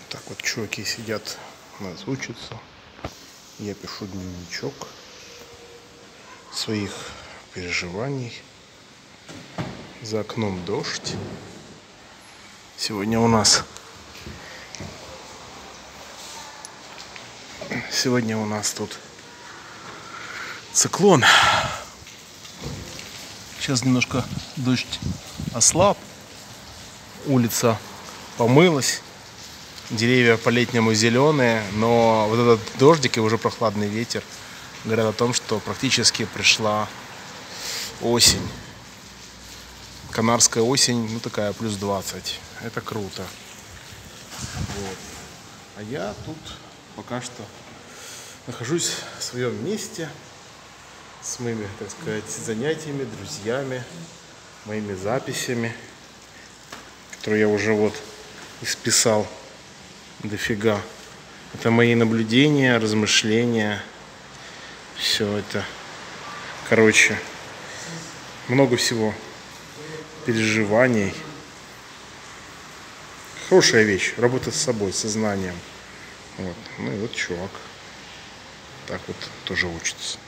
Так вот, чуваки сидят, у нас учатся. Я пишу дневничок своих переживаний. За окном дождь. Сегодня у нас тут циклон. Сейчас немножко дождь ослаб. Улица помылась. Деревья по-летнему зеленые, но вот этот дождик и уже прохладный ветер говорят о том, что практически пришла осень. Канарская осень, ну такая плюс 20. Это круто. Вот. А я тут пока что нахожусь в своем месте с моими, так сказать, занятиями, друзьями, моими записями, которые я уже вот исписал дофига. Это мои наблюдения, размышления. Все это. Короче, много всего. Переживаний. Хорошая вещь. Работа с собой, с сознанием. Вот. Ну и вот чувак так вот тоже учится.